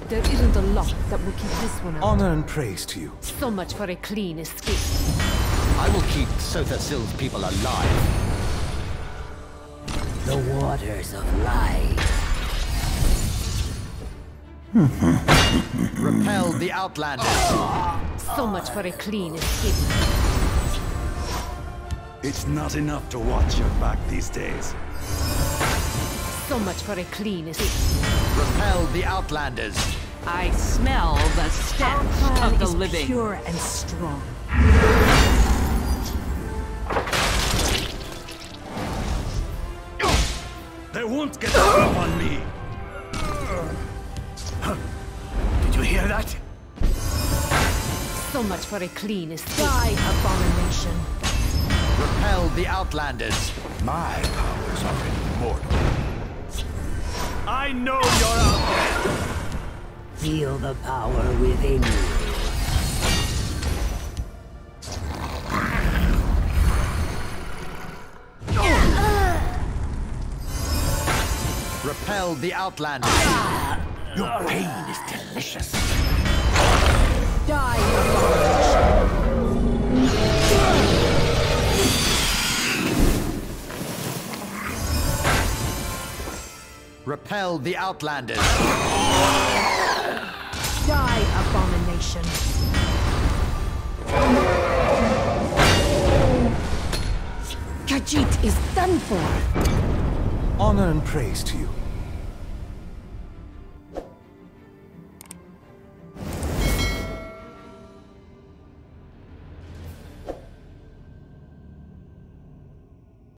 There isn't a lot that will keep this one out. Honor and praise to you. So much for a clean escape. I will keep Sotha-Sil's people alive. The waters of life. Repel the Outlanders. So much for a clean escape. It's not enough to watch your back these days. So much for a clean escape. Repel the Outlanders. I smell the stench of the living. Pure and strong. They won't get up on me! Did you hear that? So much for a clean escape. Die, abomination. Repel the Outlanders. My powers are immortal. I know you're out there! Feel the power within you. Repel the Outlanders. Your pain is delicious. Die, abomination. Repel the Outlanders. Die, abomination. Khajiit is done for. Honor and praise to you.